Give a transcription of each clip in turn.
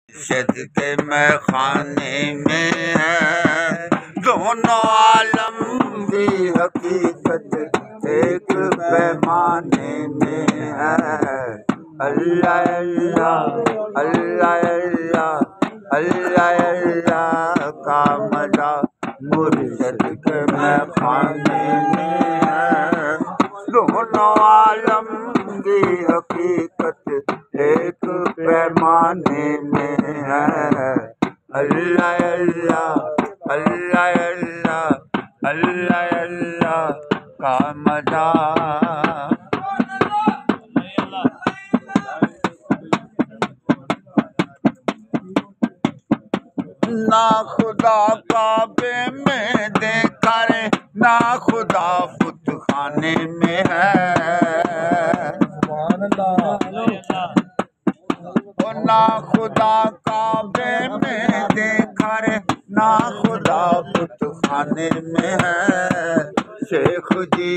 شد کے میں خانے میں ہے، دونوں عالم کی حقیقت ایک پیمانے میں ہے۔ اللہ اللہ اللہ اللہ اللہ اللہ کا مزہ مرشد کے میں خانے میں ہے، دونوں عالم کی حقیقت ایک پیمانے میں ہے۔ اللہ اللہ اللہ اللہ اللہ اللہ کا مزہ نہ خدا کعبے میں دیکھا رے، نہ خدا بت خانے میں ہے، نہ خدا کعبے میں دیکھا رے، نہ خدا بت خانے میں ہے۔ شیخ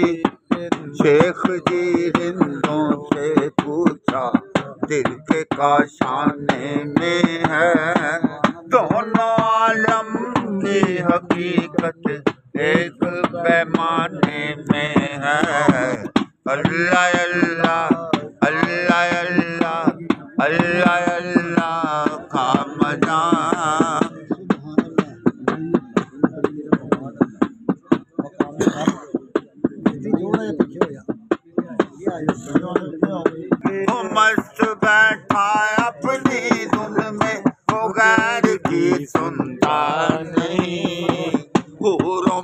جی ہندوں سے پوچھا دل کے کاشانے میں ہے، دونوں عالم کی حقیقت ایک پیمانے میں ہے۔ اللہ اللہ اللہ اللہ اللہ اللہ کا مزہ مست بیٹھا اپنی دھن میں، وہ غیر کی سنتا نہیں، حوروں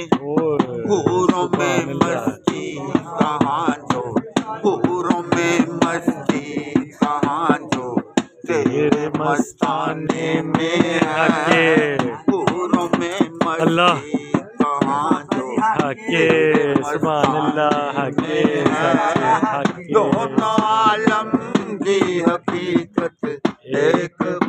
میں مستی کہاں جو، حوروں میں مستی کہاں جو تیرے مستانے میں ہے، حوروں میں مستی کہاں جو تیرے مستانے میں ہے۔ دونوں عالم کی حقیقت ایک